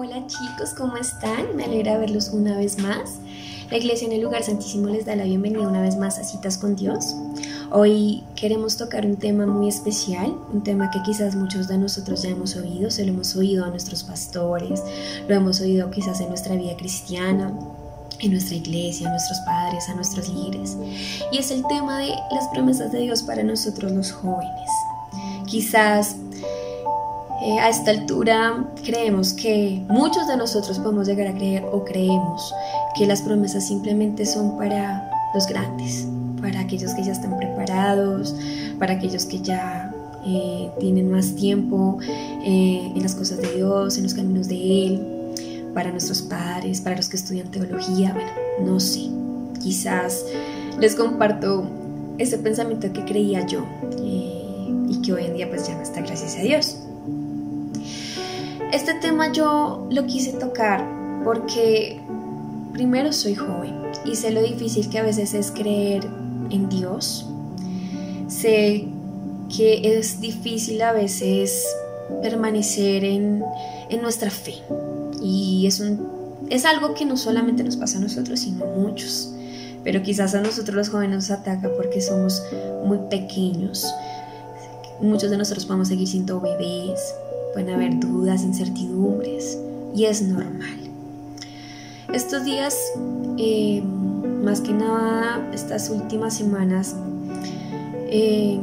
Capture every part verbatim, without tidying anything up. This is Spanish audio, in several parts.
Hola chicos, ¿cómo están? Me alegra verlos una vez más. La Iglesia en el Lugar Santísimo les da la bienvenida una vez más a Citas con Dios. Hoy queremos tocar un tema muy especial, un tema que quizás muchos de nosotros ya hemos oído, se lo hemos oído a nuestros pastores, lo hemos oído quizás en nuestra vida cristiana, en nuestra iglesia, a nuestros padres, a nuestros líderes. Y es el tema de las promesas de Dios para nosotros los jóvenes. Quizás Eh, a esta altura creemos que muchos de nosotros podemos llegar a creer o creemos que las promesas simplemente son para los grandes, para aquellos que ya están preparados, para aquellos que ya eh, tienen más tiempo eh, en las cosas de Dios, en los caminos de Él, para nuestros padres, para los que estudian teología. Bueno, no sé, quizás les comparto ese pensamiento que creía yo eh, y que hoy en día pues ya no está, gracias a Dios. Este tema yo lo quise tocar porque primero soy joven y sé lo difícil que a veces es creer en Dios. Sé que es difícil a veces permanecer en, en nuestra fe y es, un, es algo que no solamente nos pasa a nosotros sino a muchos, pero quizás a nosotros los jóvenes nos ataca porque somos muy pequeños. Muchos de nosotros podemos seguir siendo bebés. Pueden haber dudas, incertidumbres, y es normal. Estos días, eh, más que nada, estas últimas semanas, eh,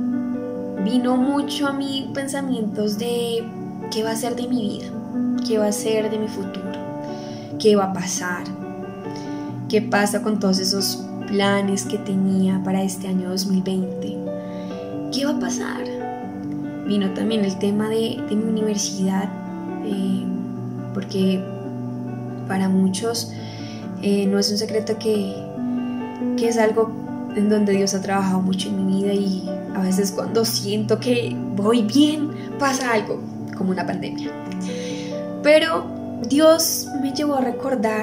vino mucho a mí pensamientos de qué va a ser de mi vida, qué va a ser de mi futuro, qué va a pasar, qué pasa con todos esos planes que tenía para este año dos mil veinte, qué va a pasar. Vino también el tema de, de mi universidad, eh, porque para muchos eh, no es un secreto que, que es algo en donde Dios ha trabajado mucho en mi vida, y a veces cuando siento que voy bien, pasa algo, como una pandemia. Pero Dios me llevó a recordar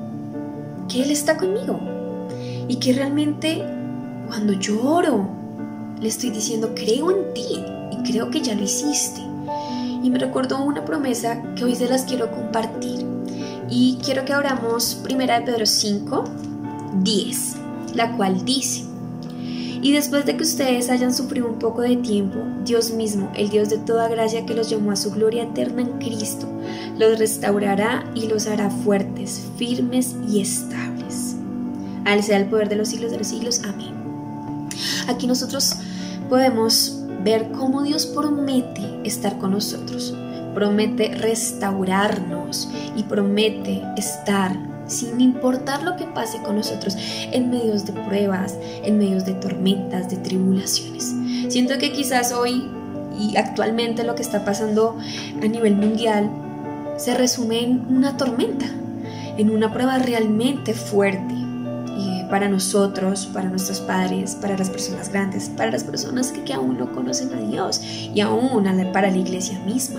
que Él está conmigo y que realmente cuando yo oro, le estoy diciendo, creo en ti. Y creo que ya lo hiciste. Y me recordó una promesa que hoy se las quiero compartir. Y quiero que abramos primera de Pedro cinco, diez, la cual dice: y después de que ustedes hayan sufrido un poco de tiempo, Dios mismo, el Dios de toda gracia que los llamó a su gloria eterna en Cristo, los restaurará y los hará fuertes, firmes y estables. A Él sea el poder de los siglos de los siglos. Amén. Aquí nosotros podemos ver cómo Dios promete estar con nosotros, promete restaurarnos y promete estar sin importar lo que pase con nosotros en medios de pruebas, en medios de tormentas, de tribulaciones. Siento que quizás hoy y actualmente lo que está pasando a nivel mundial se resume en una tormenta, en una prueba realmente fuerte. Para nosotros, para nuestros padres, para las personas grandes, para las personas que, que aún no conocen a Dios y aún para la iglesia misma.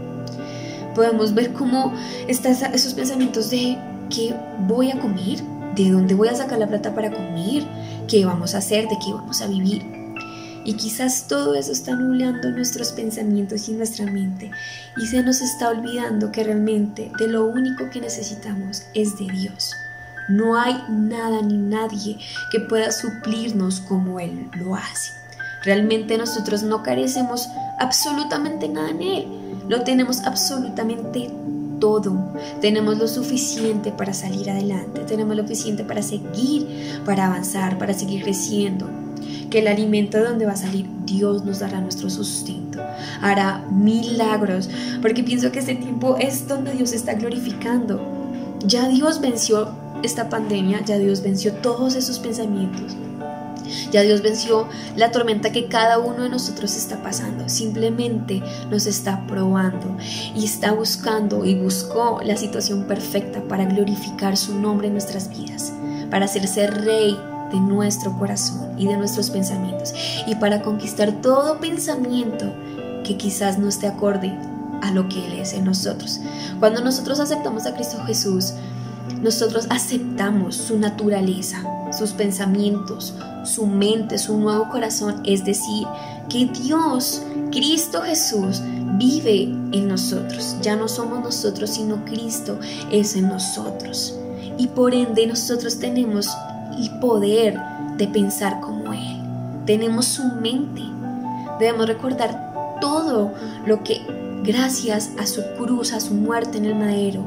Podemos ver cómo están esos pensamientos de ¿qué voy a comer? ¿De dónde voy a sacar la plata para comer? ¿Qué vamos a hacer? ¿De qué vamos a vivir? Y quizás todo eso está nublando nuestros pensamientos y nuestra mente, y se nos está olvidando que realmente de lo único que necesitamos es de Dios. No hay nada ni nadie que pueda suplirnos como Él lo hace. Realmente nosotros no carecemos absolutamente nada en Él. Lo tenemos absolutamente todo. Tenemos lo suficiente para salir adelante. Tenemos lo suficiente para seguir, para avanzar, para seguir creciendo. Que el alimento de donde va a salir, Dios nos dará nuestro sustento. Hará milagros. Porque pienso que este tiempo es donde Dios está glorificando. Ya Dios venció esta pandemia, ya Dios venció todos esos pensamientos, ya Dios venció la tormenta que cada uno de nosotros está pasando. Simplemente nos está probando y está buscando y buscó la situación perfecta para glorificar su nombre en nuestras vidas, para hacerse rey de nuestro corazón y de nuestros pensamientos, y para conquistar todo pensamiento que quizás no esté acorde a lo que Él es en nosotros. Cuando nosotros aceptamos a Cristo Jesús, nosotros aceptamos su naturaleza, sus pensamientos, su mente, su nuevo corazón, es decir, que Dios, Cristo Jesús, vive en nosotros. Ya no somos nosotros, sino Cristo es en nosotros. Y por ende nosotros tenemos el poder de pensar como Él. Tenemos su mente. Debemos recordar todo lo que, gracias a su cruz, a su muerte en el madero,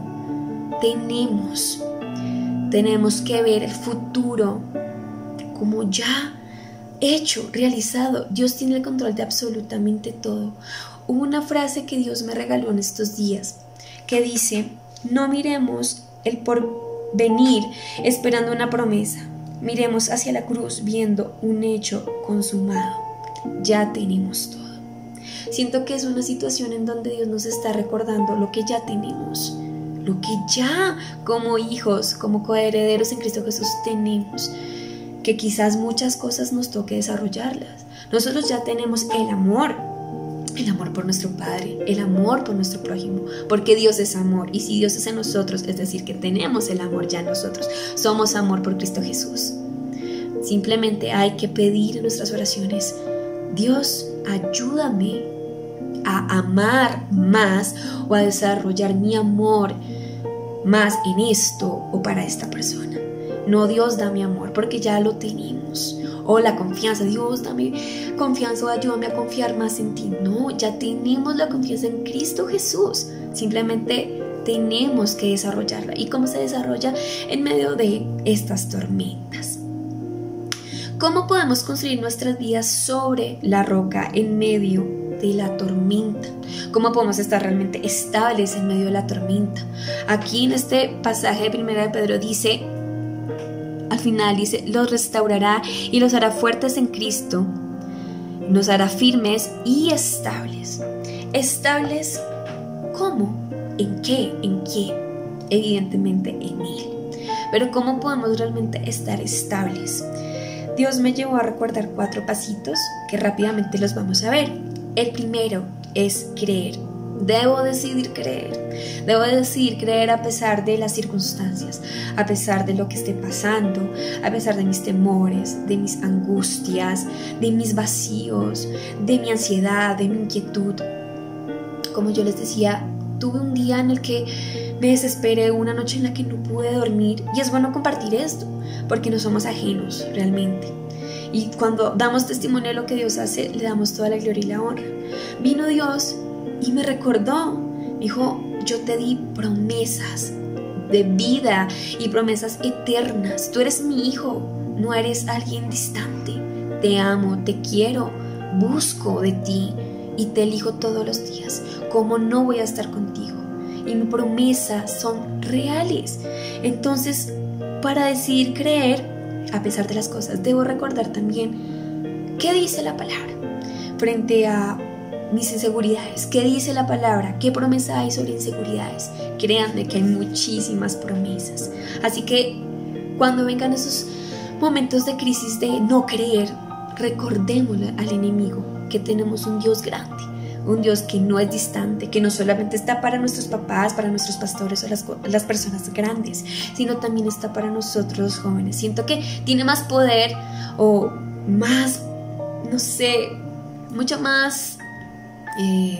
tenemos. Tenemos que ver el futuro como ya hecho, realizado. Dios tiene el control de absolutamente todo. Hubo una frase que Dios me regaló en estos días que dice: no miremos el porvenir esperando una promesa, miremos hacia la cruz viendo un hecho consumado. Ya tenemos todo. Siento que es una situación en donde Dios nos está recordando lo que ya tenemos, lo que ya como hijos, como coherederos en Cristo Jesús tenemos, que quizás muchas cosas nos toque desarrollarlas. Nosotros ya tenemos el amor, el amor por nuestro Padre, el amor por nuestro prójimo, porque Dios es amor, y si Dios es en nosotros, es decir, que tenemos el amor ya en nosotros, somos amor por Cristo Jesús. Simplemente hay que pedir en nuestras oraciones: Dios, ayúdame a amar más o a desarrollar mi amor más en esto o para esta persona. No, Dios, dame amor, porque ya lo tenemos. O la confianza: Dios, dame confianza o ayúdame a confiar más en ti. No, ya tenemos la confianza en Cristo Jesús. Simplemente tenemos que desarrollarla. ¿Y cómo se desarrolla? En medio de estas tormentas. ¿Cómo podemos construir nuestras vidas sobre la roca en medio de la tormenta? ¿Cómo podemos estar realmente estables en medio de la tormenta? Aquí en este pasaje de Primera de Pedro dice, al final dice: los restaurará y los hará fuertes en Cristo, nos hará firmes y estables. ¿Estables cómo? ¿En qué? ¿En quién? Evidentemente en Él. Pero ¿cómo podemos realmente estar estables? Dios me llevó a recordar cuatro pasitos que rápidamente los vamos a ver. El primero es creer. Debo decidir creer. Debo decidir creer a pesar de las circunstancias, a pesar de lo que esté pasando, a pesar de mis temores, de mis angustias, de mis vacíos, de mi ansiedad, de mi inquietud. Como yo les decía, tuve un día en el que me desesperé, una noche en la que no pude dormir, y es bueno compartir esto, porque no somos ajenos realmente. Y cuando damos testimonio de lo que Dios hace, le damos toda la gloria y la honra. Vino Dios y me recordó, me dijo: yo te di promesas de vida y promesas eternas. Tú eres mi hijo, no eres alguien distante. Te amo, te quiero, busco de ti y te elijo todos los días. ¿Cómo no voy a estar contigo? Y mis promesas son reales. Entonces, para decidir creer a pesar de las cosas, debo recordar también qué dice la palabra frente a mis inseguridades. ¿Qué dice la palabra? ¿Qué promesa hay sobre inseguridades? Créanme que hay muchísimas promesas. Así que cuando vengan esos momentos de crisis de no creer, recordémosle al enemigo que tenemos un Dios grande, un Dios que no es distante, que no solamente está para nuestros papás, para nuestros pastores o las, las personas grandes, sino también está para nosotros los jóvenes. Siento que tiene más poder o más, no sé, mucho más, eh,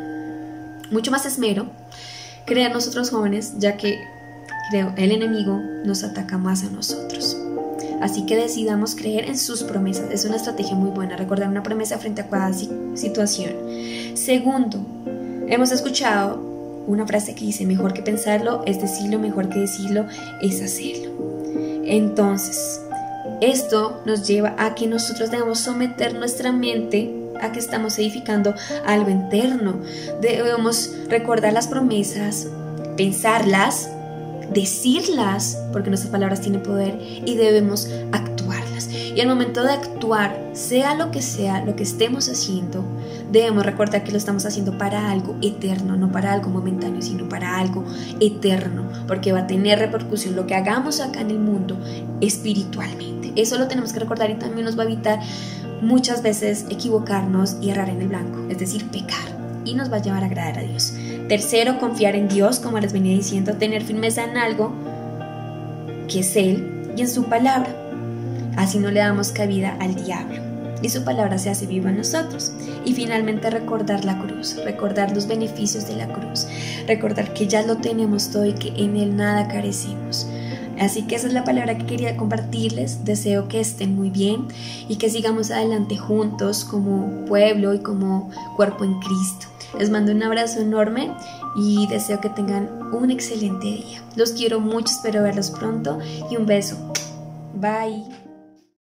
mucho más esmero creer nosotros jóvenes, ya que creo el enemigo nos ataca más a nosotros. Así que decidamos creer en sus promesas. Es una estrategia muy buena, recordar una promesa frente a cada situación. Segundo, hemos escuchado una frase que dice: mejor que pensarlo es decirlo, mejor que decirlo es hacerlo. Entonces, esto nos lleva a que nosotros debemos someter nuestra mente a que estamos edificando algo interno. Debemos recordar las promesas, pensarlas, decirlas, porque nuestras palabras tienen poder, y debemos actuarlas. Y al momento de actuar, sea lo que sea lo que estemos haciendo, debemos recordar que lo estamos haciendo para algo eterno, no para algo momentáneo, sino para algo eterno, porque va a tener repercusión lo que hagamos acá en el mundo espiritualmente. Eso lo tenemos que recordar, y también nos va a evitar muchas veces equivocarnos y errar en el blanco, es decir, pecar, y nos va a llevar a agradar a Dios. Tercero, confiar en Dios, como les venía diciendo, tener firmeza en algo que es Él y en su palabra. así no le damos cabida al diablo y su palabra se hace viva en nosotros. Y finalmente recordar la cruz, recordar los beneficios de la cruz, recordar que ya lo tenemos todo y que en él nada carecimos. Así que esa es la palabra que quería compartirles. Deseo que estén muy bien y que sigamos adelante juntos como pueblo y como cuerpo en Cristo. Les mando un abrazo enorme y deseo que tengan un excelente día. Los quiero mucho, espero verlos pronto y un beso. Bye.